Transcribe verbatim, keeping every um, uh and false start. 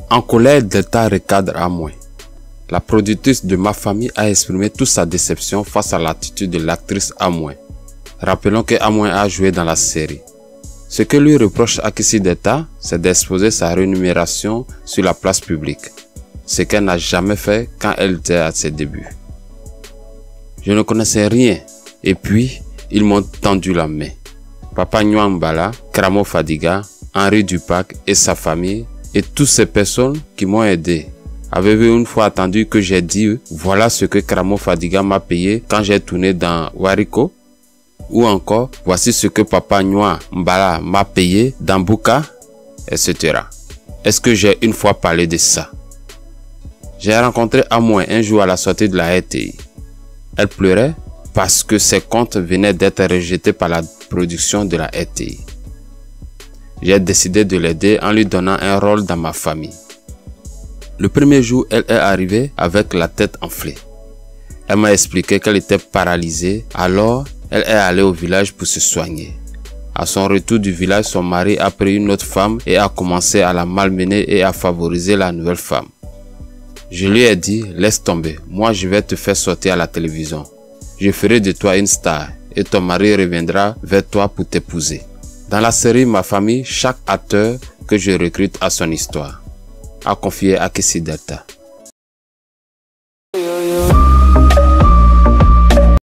En colère, Delta recadre Amway. La productrice de Ma Famille a exprimé toute sa déception face à l'attitude de l'actrice Amway. Rappelons que Amway a joué dans la série. Ce que lui reproche Akissi Delta, c'est d'exposer sa rémunération sur la place publique, ce qu'elle n'a jamais fait quand elle était à ses débuts. Je ne connaissais rien, et puis ils m'ont tendu la main. Papa Nyuambala, Kramo Fadiga, Henri Dupac et sa famille, et toutes ces personnes qui m'ont aidé. Avez-vous une fois attendu que j'ai dit « Voilà ce que Kramo Fadiga m'a payé quand j'ai tourné dans Wariko » ou encore « Voici ce que Papa Nyuambala m'a payé dans Buka » et cetera. Est-ce que j'ai une fois parlé de ça? J'ai rencontré Amway un jour à la sortie de la R T I. Elle pleurait parce que ses comptes venaient d'être rejetés par la production de la R T I. J'ai décidé de l'aider en lui donnant un rôle dans Ma Famille. Le premier jour, elle est arrivée avec la tête enflée. Elle m'a expliqué qu'elle était paralysée, alors elle est allée au village pour se soigner. À son retour du village, son mari a pris une autre femme et a commencé à la malmener et à favoriser la nouvelle femme. Je lui ai dit, laisse tomber, moi je vais te faire sortir à la télévision. Je ferai de toi une star et ton mari reviendra vers toi pour t'épouser. Dans la série Ma Famille, chaque acteur que je recrute a son histoire, a confié Akissi Delta.